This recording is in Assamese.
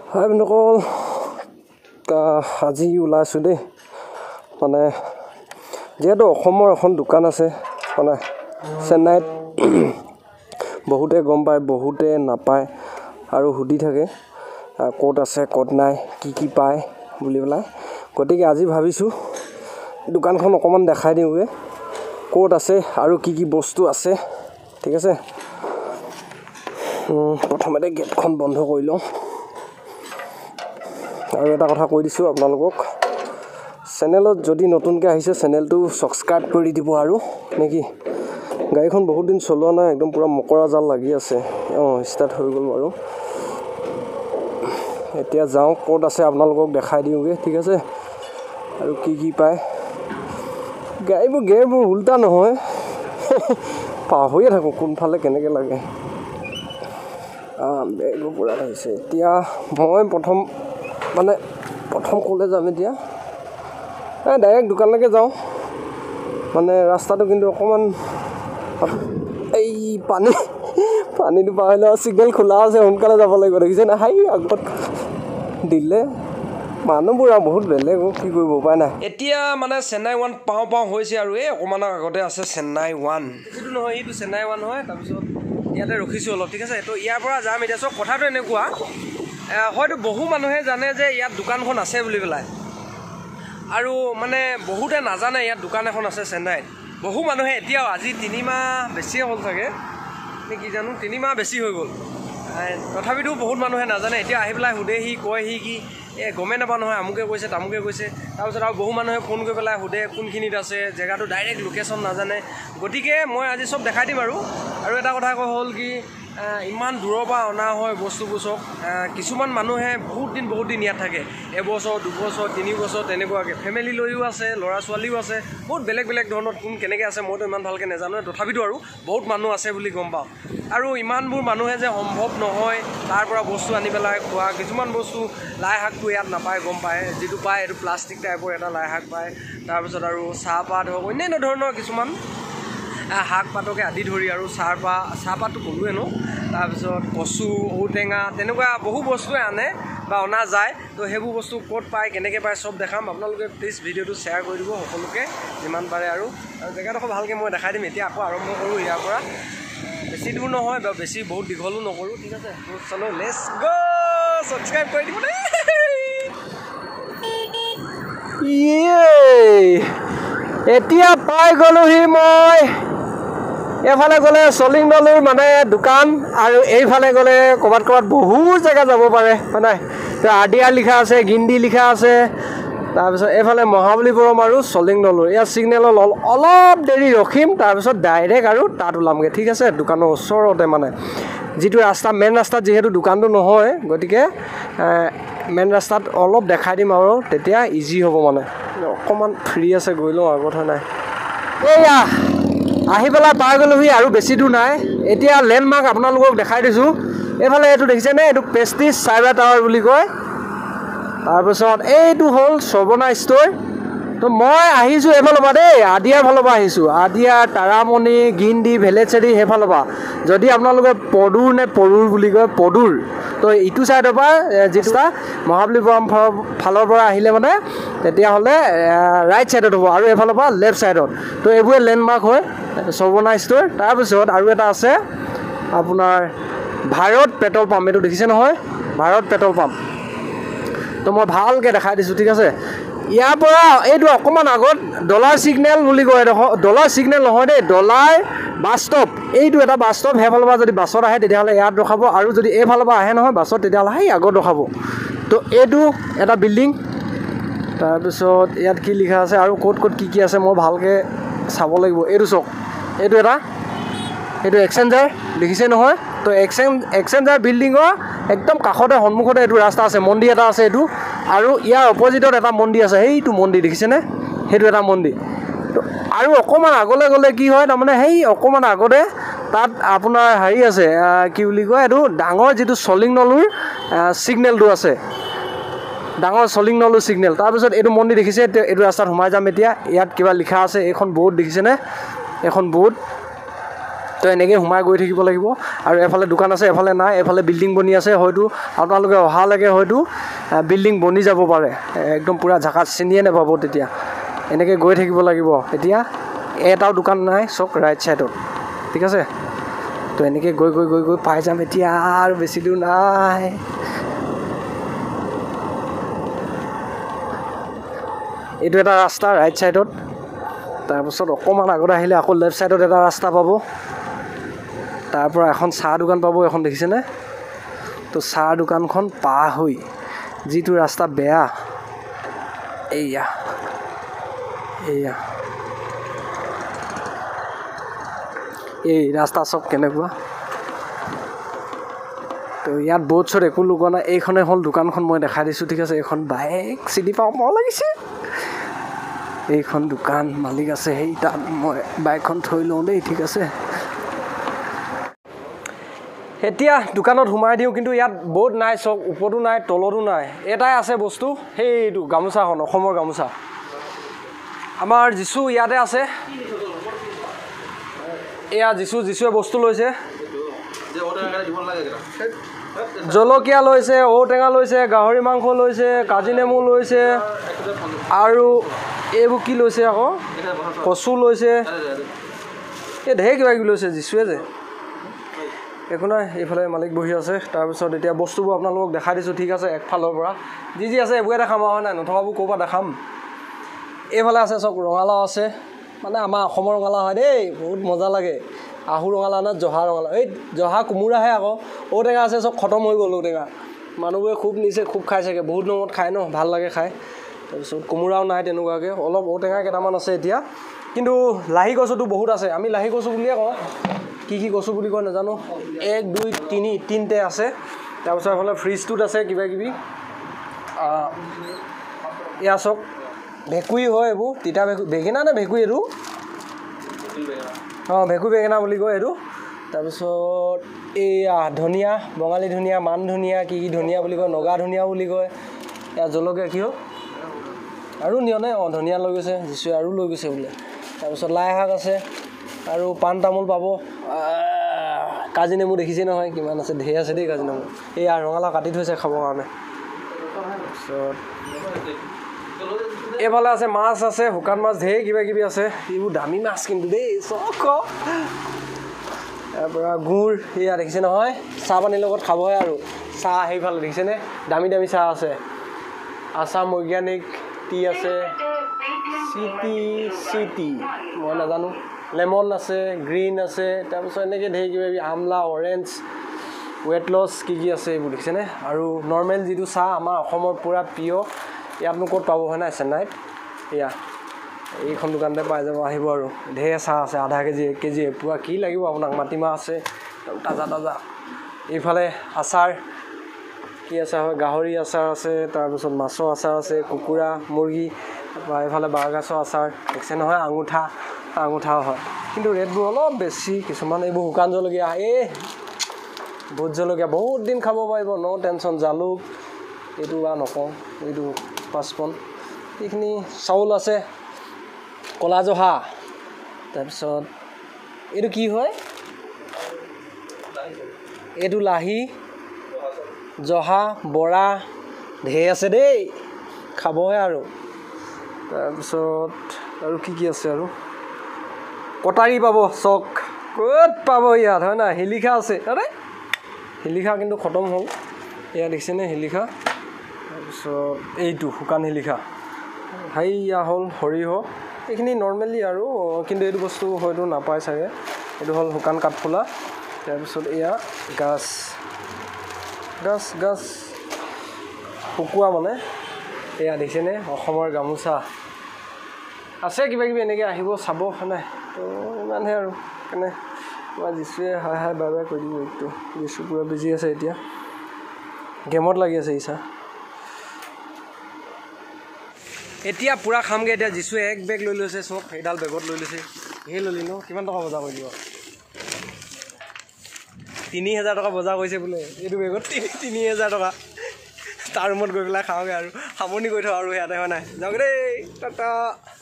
হাই বন্ধুসকল, আজি ওলাইছোঁ দেই। মানে যিহেতু অসমৰ এখন দোকান আছে মানে চেন্নাইত, বহুতে গম পায়, বহুতে নাপায় আৰু সুধি থাকে ক'ত আছে ক'ত নাই, কি পায় বুলি পেলাই। গতিকে আজি ভাবিছোঁ দোকানখন অকণমান দেখাই দিওঁগৈ, ক'ত আছে আৰু কি বস্তু আছে। ঠিক আছে, প্ৰথমতে গেটখন বন্ধ কৰি লওঁ। আৰু এটা কথা কৈ দিছোঁ আপোনালোকক, চেনেলত যদি নতুনকৈ আহিছে চেনেলটো ছাবস্ক্ৰাইব কৰি দিব আৰু নেকি। গাড়ীখন বহুত দিন চলোৱা নাই, একদম পূৰা মকৰা জাল লাগি আছে। ষ্টাৰ্ট হৈ গ'ল বাৰু। এতিয়া যাওঁ, ক'ত আছে আপোনালোকক দেখাই দিওঁগৈ। ঠিক আছে, আৰু কি পায়। গাড়ীবোৰ গেৰবোৰ উল্টা নহয়, পাহৰিয়ে থাকোঁ কোনফালে কেনেকৈ লাগে। বেগবোৰ পূৰা আহিছে। এতিয়া মই প্ৰথম ক'লৈ যাম এতিয়া, ডাইৰেক্ট দোকানলৈকে যাওঁ। মানে ৰাস্তাটো কিন্তু অকণমান এই পানীটো পাৰ হ'লে চিগনেল খোলা আছে, সোনকালে যাব লাগিব। দেখিছে না, হাই আগত দিলে মানুহবোৰ আৰু বহুত বেলেগ, কি কৰিব উপায় নাই। এতিয়া মানে চেন্নাই ওৱান পাওঁ হৈছে আৰু এই অকণমানৰ আগতে আছে চেন্নাই ওৱান। সেইটো নহয়, এইটো চেন্নাই ওৱান হয়। তাৰপিছত ইয়াতে ৰখিছোঁ অলপ। ঠিক আছে, তো ইয়াৰ পৰা যাম এতিয়া। চব কথাটো এনেকুৱা, হয়তো বহু মানুহে জানে যে ইয়াত দোকানখন আছে বুলি পেলাই, আৰু মানে বহুতে নাজানে ইয়াত দোকান এখন আছে চেন্নাইত। বহু মানুহে এতিয়াও, আজি 3 মাহ বেছিয়ে হ'ল চাগে নে কি জানো, 3 মাহ বেছি হৈ গ'ল। তথাপিতো বহুত মানুহে নাজানে। এতিয়া আহি পেলাই সোধেহি, কয়হি কি গমেই নাপাওঁ নহয়, আমুকে কৈছে তামুকে কৈছে। তাৰপিছত আৰু বহু মানুহে ফোন কৰি পেলাই সোধে কোনখিনিত আছে, জেগাটো ডাইৰেক্ট লোকেশ্যন নাজানে। গতিকে মই আজি চব দেখাই দিম আৰু এটা কথা হ'ল কি, ইমান দূৰৰ পৰা অনা হয় বস্তুবোৰ চব। কিছুমান মানুহে বহুত দিন ইয়াত থাকে, 1 বছৰ 2 বছৰ 3 বছৰ তেনেকুৱাকৈ। ফেমিলি লৈও আছে, ল'ৰা ছোৱালীও আছে, বহুত বেলেগ ধৰণৰ। কোন কেনেকৈ আছে মইতো ইমান ভালকৈ নাজানো, তথাপিতো আৰু বহুত মানুহ আছে বুলি গম পাওঁ। আৰু ইমানবোৰ মানুহে যে সম্ভৱ নহয় তাৰ পৰা বস্তু আনি পেলাই খোৱা। কিছুমান বস্তু, লাই শাকটো ইয়াত নাপায় গম পায়, যিটো পায় এইটো প্লাষ্টিক টাইপৰ এটা লাই শাক পায়। তাৰপিছত আৰু চাহপাত হওক, অন্যান্য ধৰণৰ কিছুমান শাক পাতকে আদি ধৰি, আৰু চাহপাতটো ক'লোৱে ন। তাৰপিছত কচু, ঔটেঙা, তেনেকুৱা বহু বস্তুৱে আনে বা অনা যায়। তো সেইবোৰ বস্তু ক'ত পায়, কেনেকৈ পায়, চব দেখাম। আপোনালোকে প্লিজ ভিডিঅ'টো শ্বেয়াৰ কৰি দিব সকলোকে যিমান পাৰে, আৰু জেগাডোখৰ ভালকৈ মই দেখাই দিম। এতিয়া আকৌ আৰম্ভ কৰোঁ ইয়াৰ পৰা। বেছি দূৰ নহয় বা বহুত দীঘলো নকৰোঁ। ঠিক আছে, চলো লেটছ গো। ছাবস্ক্ৰাইব কৰি দিব দেই। এতিয়া পাই গ'লোহি মই। এইফালে গ'লে চলিং নলুৰ মানে দোকান, আৰু এইফালে গ'লে ক'ৰবাত বহুত জেগা যাব পাৰে হয়। আদিয়া লিখা আছে, গিণ্ডি লিখা আছে। তাৰপিছত এইফালে মহাবলীপুৰম আৰু চলিং নলুৰ। ইয়াত ছিগনেলৰ অলপ দেৰি ৰখিম, তাৰপিছত ডাইৰেক্ট আৰু তাত ওলামগৈ। ঠিক আছে, দোকানৰ ওচৰতে মানে যিটো ৰাস্তা, মেইন ৰাস্তাত যিহেতু দোকানটো নহয়, গতিকে মেইন ৰাস্তাত অলপ দেখাই দিম আৰু তেতিয়া ইজি হ'ব। মানে অকণমান ফ্ৰী আছে, গৈ লওঁ, আৰু কথা নাই। এয়া আহি পেলাই পাই গ'লোহি, আৰু বেছি দূৰ নাই। এতিয়া লেণ্ডমাৰ্ক আপোনালোকক দেখাই দিছোঁ। এইফালে এইটো দেখিছেনে, এইটো প্ৰেষ্টিজ চাইবাৰ টাৱাৰ বুলি কয়। তাৰপিছত এইটো হ'ল শ্ৰৱণা ষ্ট'ৰ। তো মই আহিছোঁ এইফালৰ পৰা দেই, আদিয়াৰ ফালৰ পৰা আহিছোঁ। আদিয়া, তাৰামণি, গিণ্ডি, ভেলেচেৰি সেইফালৰ পৰা। যদি আপোনালোকে পদুৰ বুলি কয়, পদুৰ, তো ইটো ছাইডৰ পৰা যিটো মহাবলীপুৰম ফালৰ পৰা আহিলে মানে তেতিয়াহ'লে ৰাইট ছাইডত হ'ব, আৰু এইফালৰ পৰা লেফ্ট ছাইডত। তো এইবোৰে লেণ্ডমাৰ্ক হয়, শ্ৰৱণা ষ্ট'ৰ। তাৰপিছত আৰু এটা আছে আপোনাৰ ভাৰত পেট্ৰল পাম্প। এইটো দেখিছে নহয়, ভাৰত পেট্ৰল পাম্প। তো মই ভালকৈ দেখাই দিছোঁ। ঠিক আছে, ইয়াৰ পৰা এইটো অকণমান আগত ডলাৰ ছিগনেল বুলি কয়। ডলাৰ ছিগনেল নহয় দেই, ডলাৰ বাছ ষ্টপ। এইটো এটা বাছ ষ্টপ। সেইফালৰ পৰা যদি বাছত আহে তেতিয়াহ'লে ইয়াত ৰখাব, আৰু যদি এইফালৰ পৰা আহে নহয় বাছত, তেতিয়াহ'লে সেই আগত ৰখাব। তো এইটো এটা বিল্ডিং। তাৰপিছত ইয়াত কি লিখা আছে আৰু ক'ত কি আছে মই ভালকৈ চাব লাগিব। এইটো চাওক, এইটো এক্সচেঞ্জাৰ দেখিছে নহয়। তো এক্সচেঞ্জাৰ বিল্ডিঙৰ একদম কাষতে সন্মুখতে এইটো ৰাস্তা আছে, মন্দিৰ এটা আছে এইটো, আৰু ইয়াৰ অপজিটত এটা মন্দিৰ আছে। সেইটো মন্দিৰ দেখিছেনে, সেইটো এটা মন্দিৰ। তো আৰু অকণমান আগলৈ গ'লে কি হয়, তাৰমানে সেই অকণমান আগতে তাত আপোনাৰ হেৰি আছে, কি বুলি কয়, এইটো ডাঙৰ যিটো চলিং নলুৰ ছিগনেলটো আছে, ডাঙৰ চলিং নলু ছিগনেল। তাৰপিছত এইটো মন্দিৰ দেখিছে, এইটো ৰাস্তাত সোমাই যাম এতিয়া। ইয়াত কিবা লিখা আছে, এইখন বৰ্ড দেখিছেনে, এখন বৰ্ড। তো এনেকৈ সোমাই গৈ থাকিব লাগিব আৰু এফালে দোকান আছে এফালে নাই এফালে বিল্ডিং বনি আছে হয়তো আপোনালোকে অহালৈকে হয়তো বিল্ডিং বনি যাব পাৰে একদম পুৰা ঝাকাত চিনিয়ে নাপাব তেতিয়া এনেকৈ গৈ থাকিব লাগিব এতিয়া এটাও দোকান নাই চক ৰাইট ছাইডত ঠিক আছে তো এনেকৈ গৈ গৈ গৈ গৈ পাই যাম এতিয়া আৰু বেছি দূৰ নাই এইটো এটা ৰাস্তা ৰাইট ছাইডত তাৰপিছত অকণমান আগত আহিলে আকৌ লেফ্ট ছাইডত এটা ৰাস্তা পাব তাৰ পৰা এখন চাহ দোকান পাব এখন দেখিছেনে তো চাহ দোকানখন পাৰ হৈ যিটো ৰাস্তা বেয়া এয়া এয়া এই ৰাস্তা চব কেনেকুৱা তো ইয়াত বহুত চত একো লগোৱা নাই এইখনে হ'ল দোকানখন মই দেখাই দিছোঁ ঠিক আছে এইখন বাইক চিনি পাওঁ মই লাগিছে এইখন দোকান মালিক আছে সেই তাত মই বাইকখন থৈ লওঁ দেই ঠিক আছে এতিয়া দোকানত সোমাই দিওঁ কিন্তু ইয়াত বহুত নাই চক ওপৰতো নাই তলতো নাই এটাই আছে বস্তু সেইটো গামোচাখন অসমৰ গামোচা আমাৰ যিচু ইয়াতে আছে এয়া যিচুৱে বস্তু লৈছে জলকীয়া লৈছে ঔটেঙা লৈছে গাহৰি মাংস লৈছে কাজি নেমু লৈছে আৰু এইবোৰ কি লৈছে আকৌ কচু লৈছে এই ঢেৰ কিবা কিবি লৈছে যিচুৱে যে একো নাই এইফালে মালিক বহি আছে তাৰপিছত এতিয়া বস্তুবোৰ আপোনালোকক দেখাই দিছোঁ ঠিক আছে একফালৰ পৰা যি আছে এইবোৰে দেখাম হয় নাই নথকাবোৰ ক'ৰ পৰা দেখাম এইফালে আছে চক ৰঙালাও আছে মানে আমাৰ অসমৰ ৰঙালাও হয় দেই বহুত মজা লাগে আহু ৰঙালাও নে জহা ৰঙালাও এই জহা কোমোৰাহে আকৌ ঔটেঙা আছে চব খতম হৈ গ'ল ঔটেঙা মানুহবোৰে খুব নিছে খুব খাই চাগে বহুত দিনত খায় ন ভাল লাগে খাই তাৰপিছত কোমোৰাও নাই তেনেকুৱাকৈ অলপ ঔটেঙা কেইটামান আছে এতিয়া কিন্তু লাহি গছতো বহুত আছে আমি লাহি গছো বুলিয়ে কওঁ কি গছু বুলি কয় নাজানো 1 2 3 তিনিটে আছে তাৰপিছত এইফালে ফ্ৰিজটোত আছে কিবা কিবি এয়া চক ভেকুই হয় এইবোৰ তিতা বেঙেনা নে ভেকুই এইটো ভেকুই বেঙেনা বুলি কয় এইটো তাৰপিছত এয়া ধনিয়া বঙালী ধনিয়া মান ধনিয়া কি ধনিয়া বুলি কয় নগা ধনিয়া বুলি কয় এয়া জলকীয়া কি হ'ল আৰু নিয়নে ধনিয়া লৈ গৈছে যিচুৱে আৰু লৈ গৈছে বোলে তাৰপিছত লাই শাক আছে আৰু পাণ তামোল পাব কাজি নেমু দেখিছে নহয় কিমান আছে ঢেৰ আছে দেই কাজি নেমু এয়া ৰঙালাও কাটি থৈছে খাবৰ কাৰণে তাৰপিছত এইফালে আছে মাছ আছে শুকান মাছ ঢেৰ কিবা কিবি আছে এইবোৰ দামী মাছ কিন্তু দেই চক তাৰপৰা গুড় এয়া দেখিছে নহয় চাহ পানীৰ লগত খাবহে আৰু চাহ সেইফালে দেখিছেনে দামী দামী চাহ আছে আছাম অৰ্গেনিক টি আছে চিটি মই নাজানো লেমন আছে গ্ৰীণ আছে তাৰপিছত এনেকৈ ঢেৰ কিবা কিবি আমলা অৰেঞ্জ ৱেট লছ কি আছে এইবোৰ দেখিছেনে আৰু নৰ্মেল যিটো চাহ আমাৰ অসমৰ পূৰা পিয়ৰ ইয়াতনো ক'ত পাব হয় নাই চেন্নাইত এয়া এইখন দোকানতে পাই যাব আহিব আৰু ঢেৰ চাহ আছে আধা কেজি 1 কেজি পুৰা কি লাগিব আপোনাক মাটিমাহ আছে তাজা তাজা এইফালে আচাৰ কি আচাৰ হয় গাহৰি আচাৰ আছে তাৰপিছত মাছৰ আচাৰ আছে কুকুৰা মুৰ্গী তাৰপৰা এইফালে বাঁহগাজৰ আচাৰ দেখিছে নহয় আঙুঠাও হয় কিন্তু ৰেটবোৰ অলপ বেছি কিছুমান এইবোৰ শুকান জলকীয়া ভোট জলকীয়া বহুত দিন খাব পাৰিব ন টেনশ্যন জালুক এইটো বা নকওঁ এইটো 5 পন এইখিনি চাউল আছে কলা জহা তাৰপিছত এইটো কি হয় এইটো লাহি জহা বৰা ঢেৰ আছে দেই খাবহে আৰু তাৰপিছত আৰু কি আছে আৰু কটাৰী পাব চক ক'ত পাব ইয়াত হয় নাই শিলিখা আছে আৰে শিলিখা কিন্তু খতম হ'ল এয়া দেখিছেনে শিলিখা তাৰপিছত এইটো শুকান শিলিখা হাইয়া হ'ল সৰিয়হ এইখিনি নৰ্মেলি আৰু কিন্তু এইটো বস্তু হয়তো নাপায় চাগে এইটো হ'ল শুকান কাঠফুলা তাৰপিছত এয়া গাছ শুকোৱা মানে এয়া দেখিছেনে অসমৰ গামোচা আছে কিবা কিবি এনেকৈ আহিব চাব নাই তো ইমানহে আৰু কেনে মই যিচুৱে হাই বাই বাই কৈ দিব এইটো যিচু পুৰা বিজি আছে এতিয়া গেমত লাগি আছে ইচ্ছা এতিয়া পুৰা খামগৈ এতিয়া যিচুৱে এক বেগ লৈ লৈছে চব সেইডাল বেগত লৈ লৈছে সেই ল'লি ন কিমান টকা বজাৰ কৰি দিব 3000 টকা বজাৰ কৰিছে বোলে এইটো বেগত 3000 টকা তাৰ ৰুমত গৈ পেলাই খাওঁগৈ আৰু সামৰণি কৰি থওঁ আৰু ইয়াতে হয় নাই যাওঁগৈ দেই টাটা